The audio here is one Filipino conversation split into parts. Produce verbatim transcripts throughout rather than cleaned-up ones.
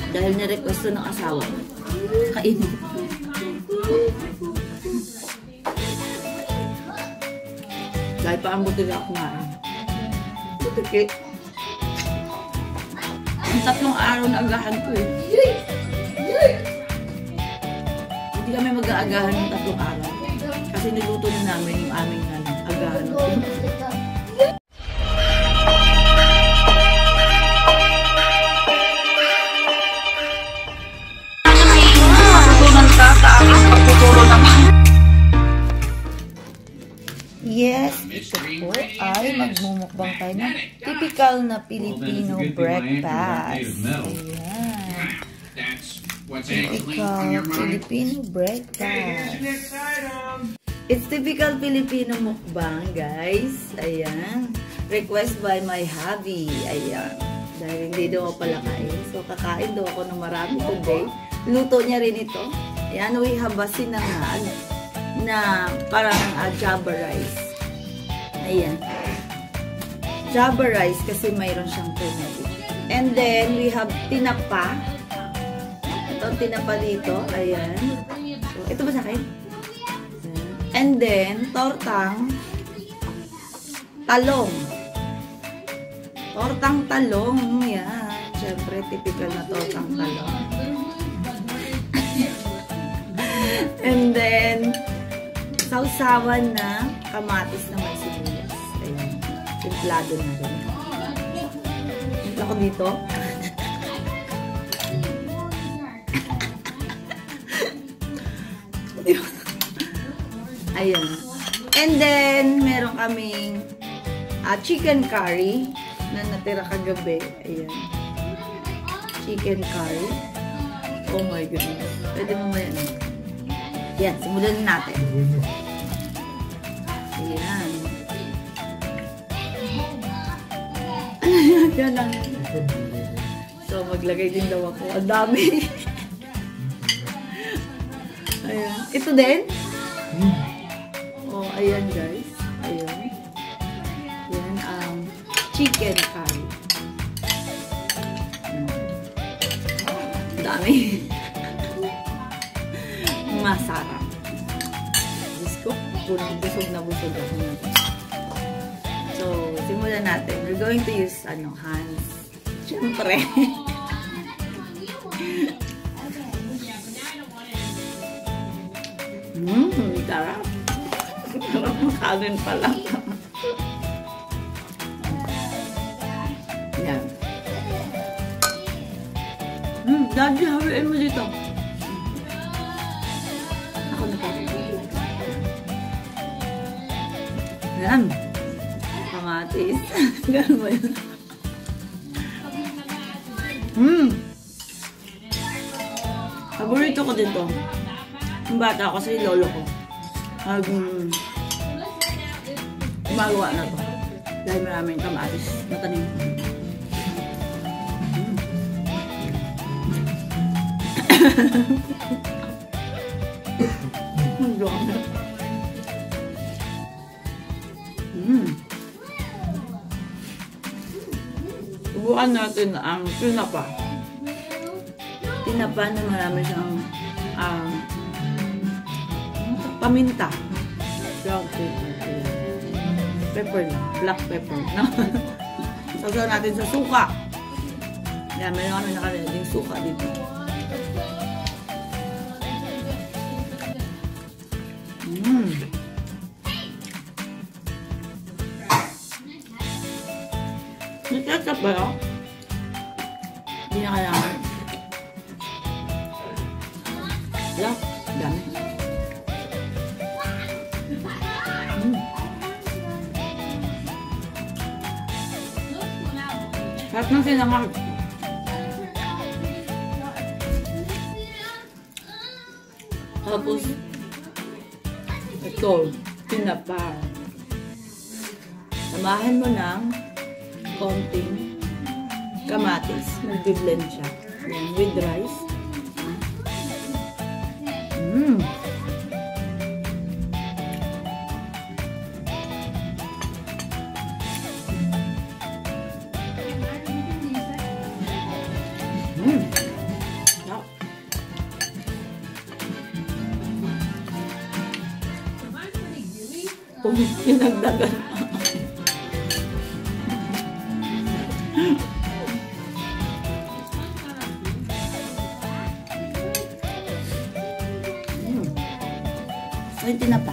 Dahil nirequest ng asawa. Kainin. Dahil pa ang buti ako nga. Buti. Ang tatlong araw na agahan ko eh. Hindi kami mag-aagahan ng tatlong araw. Kasi niluto na namin yung aming ano, agahan. Yes, ito po ay magmumukbang tayo ng typical na Filipino breakfast. Ayan. Typical Filipino breakfast. It's typical Filipino mukbang, guys. Ayan. Request by my hubby. Ayan. Dahil hindi daw ako pala kain. So, kakain daw ako ng marami today. Luto niya rin ito. Ayan, we have a sinangag na parang uh, java rice. Ayan. Java rice kasi mayroon siyang turmeric. And then, we have tinapa. Ito, tinapa dito. Ayan. So, ito ba sa akin? And then, tortang talong. Tortang talong. Yan. Siyempre, typical na tortang talong. And then, sausawan na kamatis na may sibuyas. Ayan. Templado na rin. Templa ko dito. Ayan. And then, meron kaming uh, chicken curry na natira kagabi. Ayan. Chicken curry. Oh my goodness. Pwede mo ba yan? Yan. Simulan natin. Ayan. Yan lang. So, maglagay din daw ako. Ang dami. Ayan. Ito din. Oh, ayan guys. Ayan. Ayan ang um, chicken curry. Ang dami. Masarap. Diyos ko, busog na busog ako natin. So, simulan natin. We're going to use, ano, hands. Siyempre. Mmm, sarap. Sarap makanin pala. Yan. Hmm, Daddy, hawiin mo dito. Ako na tayo. Yan. Kamatis. Gano'n mo yun? Hmm. Paborito ko dito. Yung bata ko kasi lolo ko. Um, gumagawa na to. Dahil maraming kamatis na tanim. Mm. mm. Subukan natin ang tinapa. Tinapa na marami siyang um, paminta. Black pepper. Pepper lang. Black pepper. No? Sasaw natin sa suka. Yan, may kami nakalagay suka dito. Mmm. Nagkakap ba yun? Hindi na kailangan. Yan. Dami. Sarap ng sinangag. Tapos, ito, tinapa. Samahan mo ng konting kamatis. Mag-blend siya. Yan, with rice. Mmm. Mm. Kung pinagdagan. Mm. Ay, tinapa.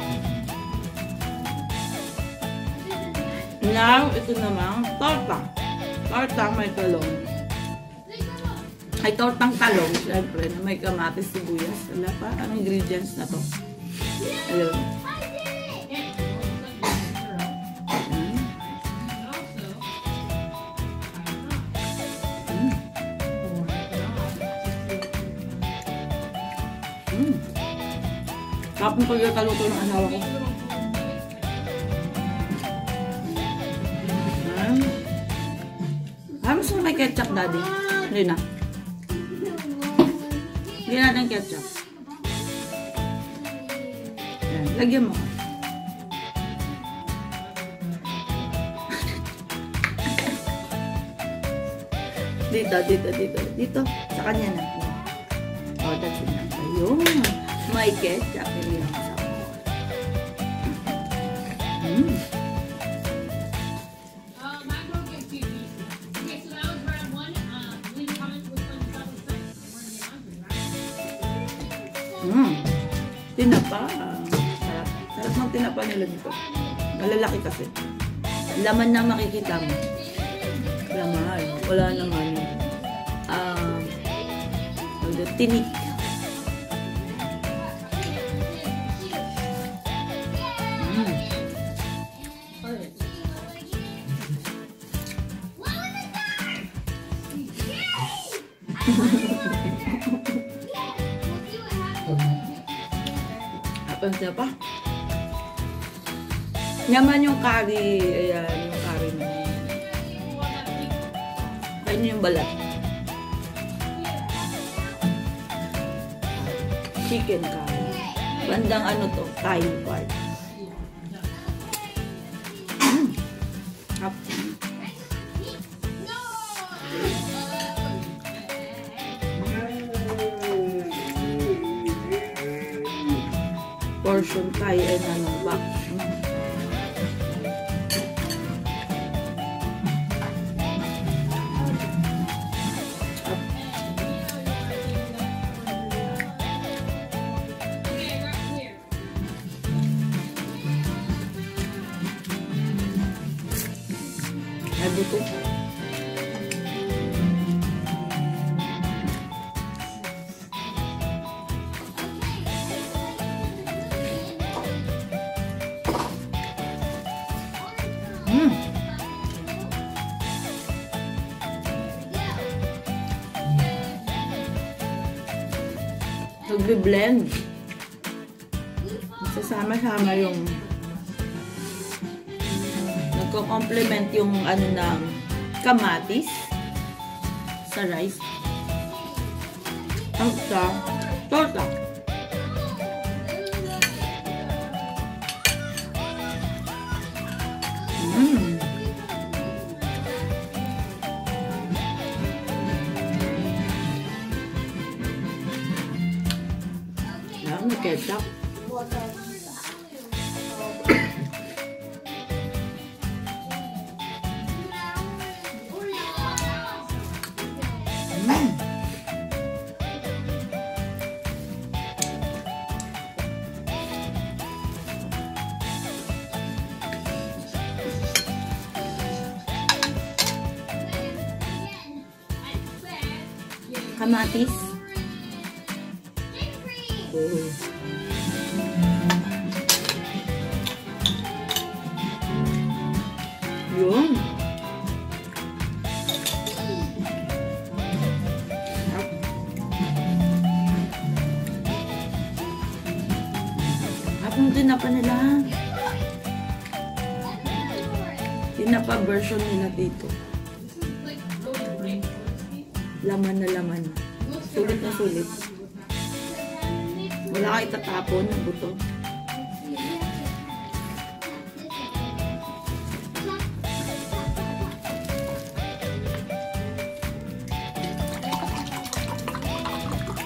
Now, ito naman, torta. Torta may talong. Ay, tortang talong, syempre, na may kamatis, sibuyas. Wala pa, ang ingredients na to. Ayun. Mm. Mm. Tapos pagkakaluto ng asawa ko. Ah, gusto mo may ketchup, Daddy? Hindi na. Hindi natin ketchup. Ayan, lagyan mo. Dito, dito, dito. Dito, sa kanya na. O, oh, that's enough. Ayun. May ketchup. Ayun. Hmm. Hmm. Tinapa. Sarap. Sarap ng tinapa nila dito. Malalaki kasi. Laman na makikita mo. Laman. Wala naman. Ah, uh, tinik. Hmm. Apa siya pa? Yaman yung curry. Ayan, yung curry na. Kain niyo yung balat. Chicken curry. Bandang ano to? Thai part. Mm. Up. Portion Thai ay ano ba? Ay, buto. Mm. Nagbe-blend. Sasama-sama yung nagko-complement yung ano ng kamatis sa rice. Ang sa torta. Mm. Yan, may ketchup. Mm. Kamatis. Oh. Yun. Apong tinapa nila. Tinapa version nila dito. Laman na laman. Sulit na sulit. Wala ka itatapon ng buto.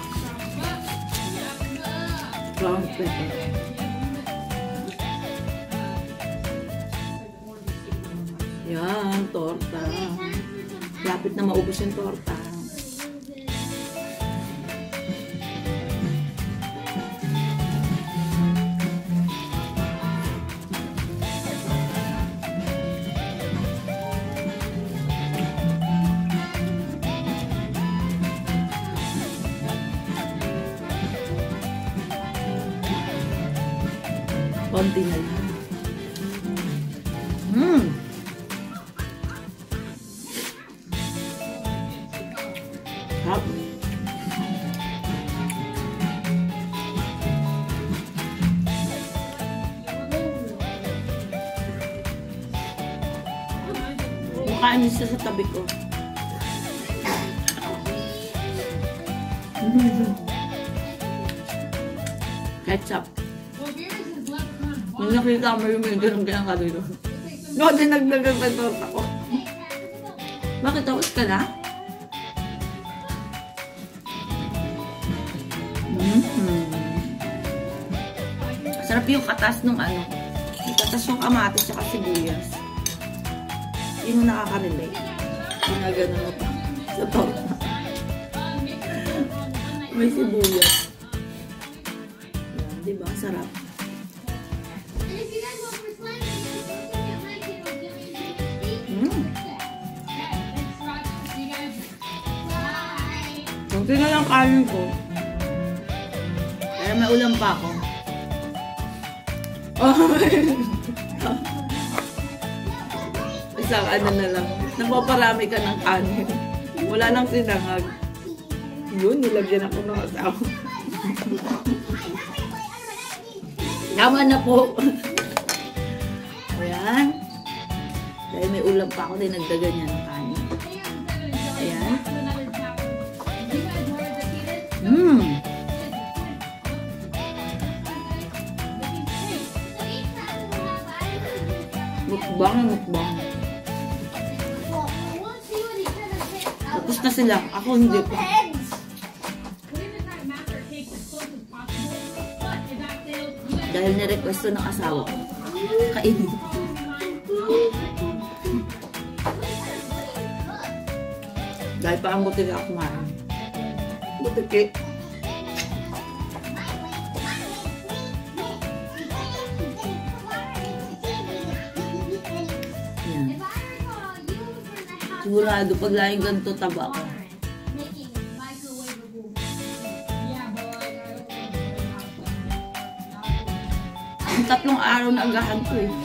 Brown pepper. torta. Lapit na maubos yung torta. Konti na lang. Mmm! Sarap. Makain siya sa tabi ko. Ketchup. Nung nakita mo yung medyo ng kanyang kado doon. No, dinagdagan pa torta ko. Bakit tapos ka na? Mm-hmm. Sarap yung katas nung ano. Yung katas yung kamatis at sibuyas. Yun yung nakaka-relate. Ginagano mo pa sa torta. May sibuyas. Yan, diba? Sarap. Kunti na lang kanin ko. Kaya may ulam pa ako. Oh, isang ano na lang. Napaparami ka ng kanin. Wala nang sinangag. Yun, nilagyan ako ng asawa. Tama na po. Ayan. Dahil may ulam pa ako, dinagdagan niya ng kanin. Ayan. Mmm. Mukbang, mukbang. Tapos na sila. Ako hindi pa. Dahil nirequest ng asawa ko. Kainin. Dahil pa ang buti ako kumain. Buti. Yan. Sigurado pag laging ganito taba ko. Ang tatlong araw na agahan ko eh.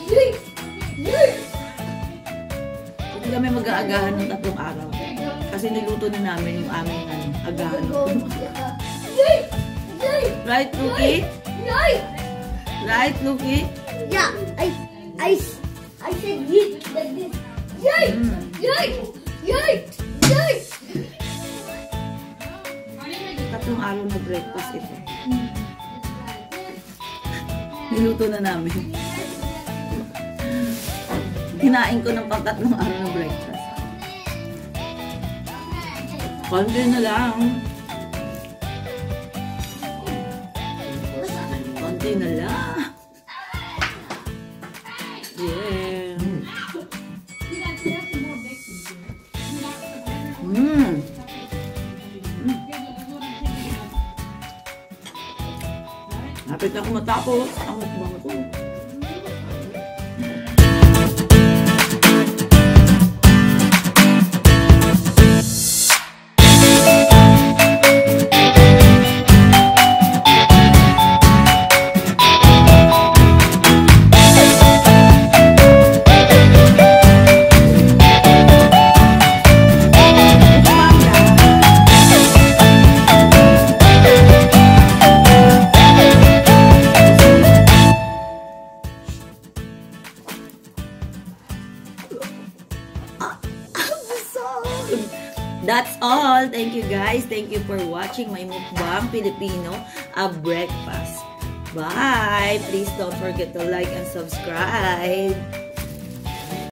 Hindi kami mag-aagahan ng tatlong araw. Kasi niluto na namin yung aming ano, agahan. Right, Luki? Right, Luki? Yeah, I, I, I said yeet like this. Yay! Mm. Yay! Yay! Yay! Tatlong araw na breakfast ito. Niluto na namin. Kinain ko ng pangtatlong araw na breakfast. Konti na lang. Konti na lang. Yeah. Mmm. Napit na ako matapos. Ang mukbang ko. That's all. Thank you guys. Thank you for watching my Mukbang Filipino, a breakfast. Bye. Please don't forget to like and subscribe.